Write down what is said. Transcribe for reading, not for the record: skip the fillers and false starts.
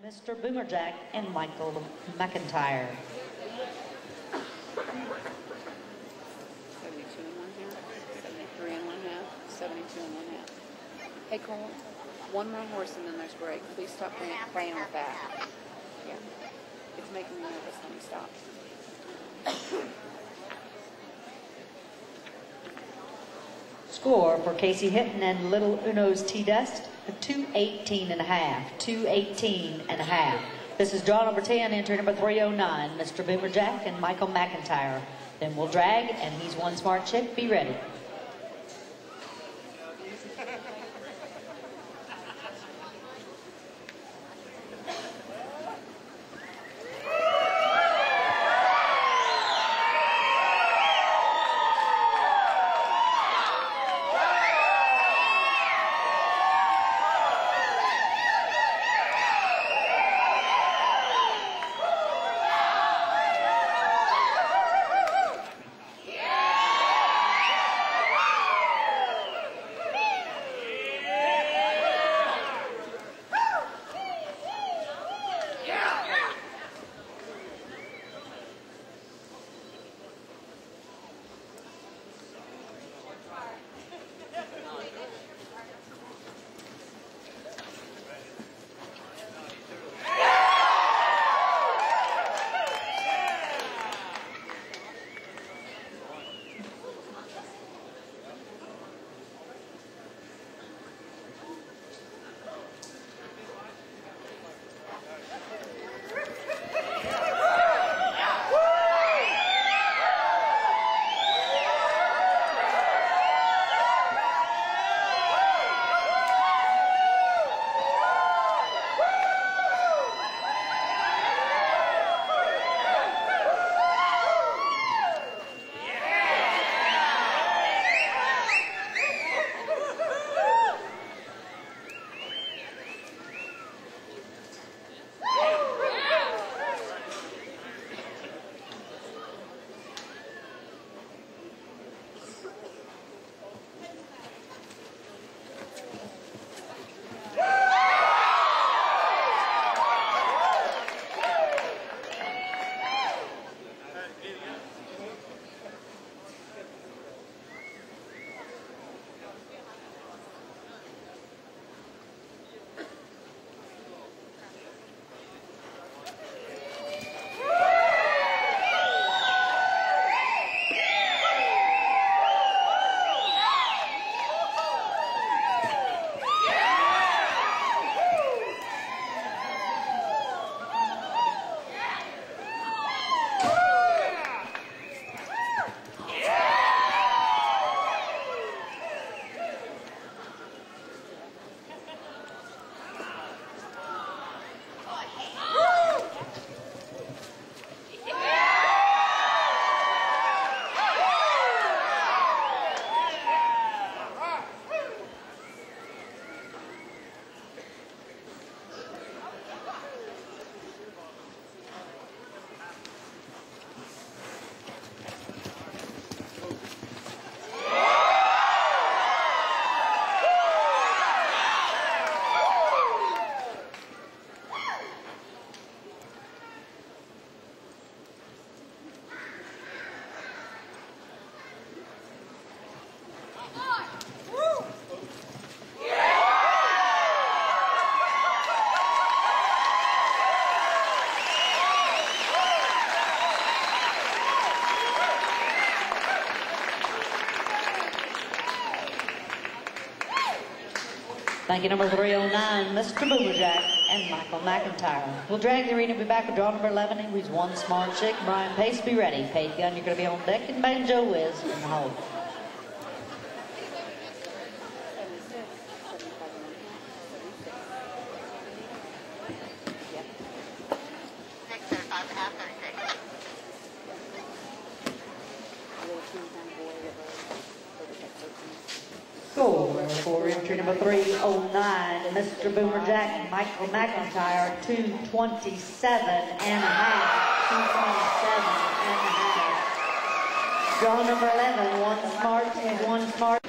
Mr. Boomerjack and Michael McIntyre. 72 and 1/2, 73 and 1/2, 72 and 1/2. Hey Cole, one more horse and then there's break. Please stop playing with that. Yeah, it's making me nervous. Let me stop. Score for Casey Hinton and Little Uno's T-Dust, 218.5, 218.5. This is draw number 10, entry number 309, Mr. Boomerjack and Michael McIntyre. Then we'll drag, and he's one smart chick. Be ready. Thank you, number 309, Mr. Boomerjack and Michael McIntyre. We'll drag the arena, be back with draw number 11. He's one smart chick. Brian Pace, be ready. Paid Gun, you're going to be on deck, and Banjo Wiz in the hole. Score for entry number 309, Mr. Boomerjack and Michael McIntyre, 227.5, 227.5. Draw number 11, one smart and one smart.